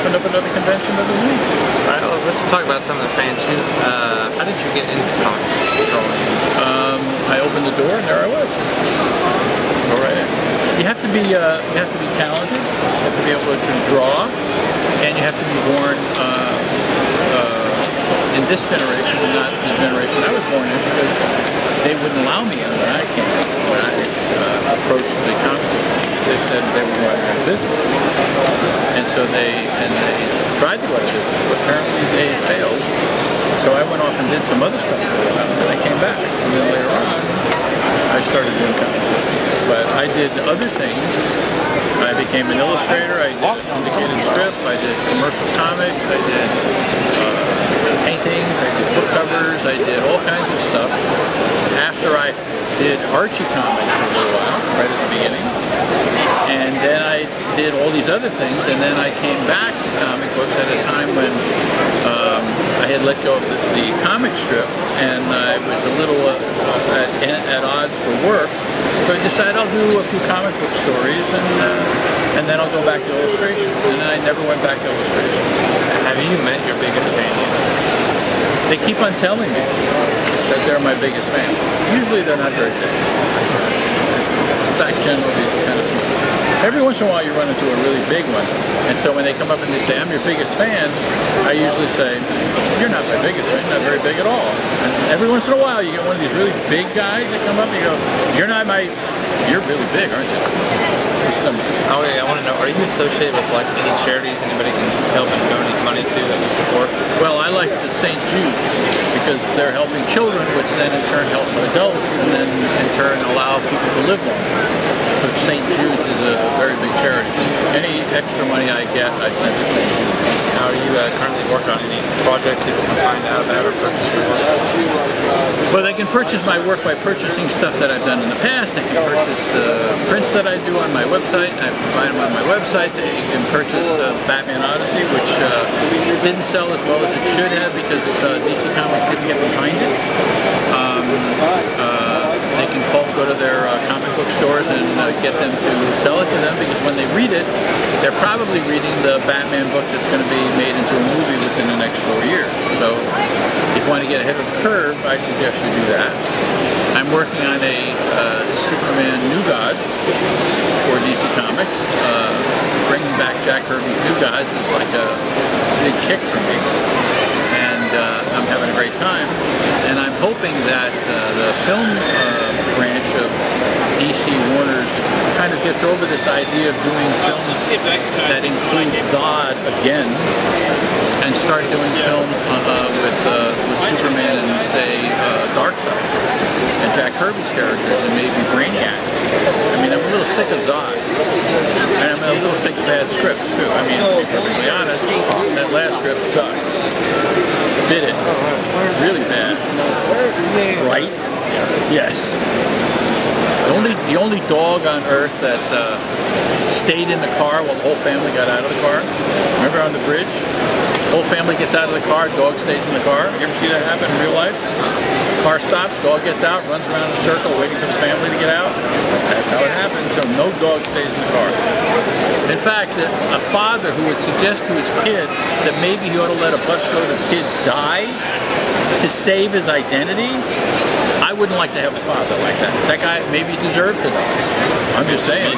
opened up another convention the other week. All right, well, let's talk about some of the fans. How did you get into comics? I opened the door and there I was. Go right in. You have to be talented. You have to be able to draw, and you have to be born in this generation, not the generation I was born in, because they wouldn't allow me in when I came. When I approached the comic, they said they were going out of business, and so they tried to go out of business, but apparently they failed. So I went off and did some other stuff for a while, and then I came back. And then later on, I started doing comic books. But I did other things. I became an illustrator. I did a syndicated strip. I did commercial comics. I did paintings. I did book covers. I did all kinds of stuff. After I did Archie comics for a little while, right at the beginning. And then I did all these other things, and then I came back to comic books at a time when I had let go of the comic strip, and I was a little at odds for work. So I decided I'll do a few comic book stories, and then I'll go back to illustration. And I never went back to illustration. Have you met your biggest fan yet? They keep on telling me that they're my biggest fan. Usually they're not very big. In fact, generally they're kind of small. Every once in a while you run into a really big one, and so when they come up and they say, I'm your biggest fan, I usually say, you're not my biggest fan, you're not very big at all. And every once in a while you get one of these really big guys that come up and you go, you're really big, aren't you? Oh yeah, I want to know, are you associated with like any charities anybody can help and donate money to that you support? Well, I like the St. Jude because they're helping children, which then in turn help adults, and then in turn allow people to live longer. But St. Jude's is a very big charity. Any extra money I get, I send to St. Jude's. Now, are you currently working on any projects people can find out about or purchase your work? Well, they can purchase my work by purchasing stuff that I've done in the past. They can purchase the prints that I do on my website. I provide them on my website. They can purchase Batman Odyssey, which didn't sell as well as it should have because DC Comics didn't get behind it. They can go to their comic book stores and get them to sell it to them, because when they read it, they're probably reading the Batman book that's going to be made into a movie within the next 4 years. So if you want to get ahead of the curve, I suggest you do that. I'm working on a Superman New Gods for DC Comics. Bringing back Jack Kirby's New Gods is like a big kick for me. I'm having a great time, and I'm hoping that the film branch of DC Warner's kind of gets over this idea of doing films that include Zod again, and start doing films with Superman and say Darkseid and Jack Kirby's characters and maybe Brainiac. I mean, I'm a little sick of Zod, and I'm a little sick of bad scripts too. I mean, to be perfectly honest, that last script sucked. Did it. Really bad. Right? Yes. The only dog on Earth that stayed in the car while the whole family got out of the car. Remember on the bridge? Whole family gets out of the car, dog stays in the car. You ever see that happen in real life? Car stops, dog gets out, runs around in a circle waiting for the family to get out. That's how it happens. So no dog stays in the car. In fact, a father who would suggest to his kid that maybe he ought to let a busload of kids die to save his identity, I wouldn't like to have a father like that. That guy maybe deserved to die. I'm just saying.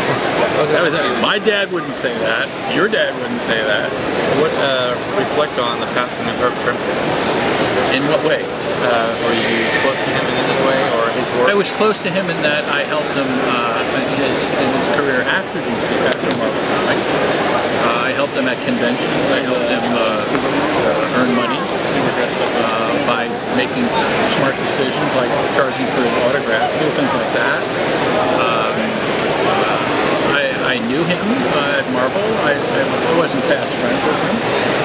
My dad wouldn't say that. Your dad wouldn't say that. What reflect on the passing of Herb Trimpe? In what way? Were you close to him in any way, or his work? I was close to him in that I helped him in his career after DC, after Marvel Comics. I helped him at conventions. I helped him earn money by making smart decisions like charging for his autograph, little things like that. I knew him at Marvel. I wasn't fast friends with him.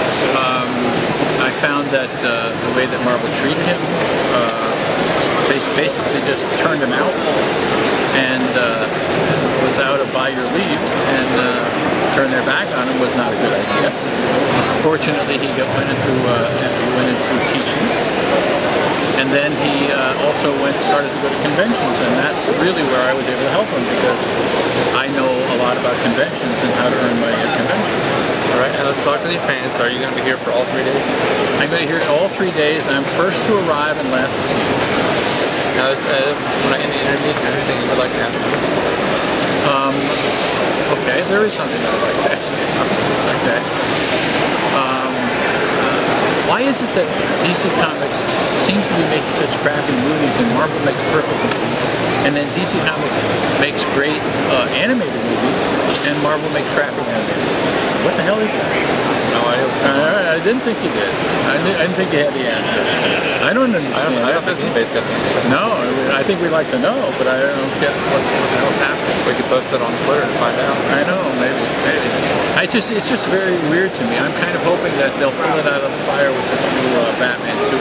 I found that the way that Marvel treated him basically just turned him out and without a by your leave, and turn their back on him was not a good idea. Fortunately, he went into teaching, and then he also started to go to conventions, and that's really where I was able to help him, because I know a lot about conventions and how to earn money at conventions. All right, and let's talk to the fans. So are you going to be here for all 3 days? I'm going to hear it all 3 days. I'm first to arrive and last to leave. Now, when I end the interviews, anything you would like to ask me? Okay, there is something I'd like to ask you. Okay. Why is it that DC Comics seems to be making such crappy movies and Marvel makes perfect movies, and then DC Comics makes great animated movies and Marvel makes crappy animated movies? What the hell is that? No idea. I didn't think you did. I didn't think you had the answer. I don't understand. I don't think anybody's got the answer. No, I think we'd like to know, but I don't get what the hell's happening. We could post it on Twitter to find out. I know, maybe. It's just very weird to me. I'm kind of hoping that they'll pull it out of the fire with this new Batman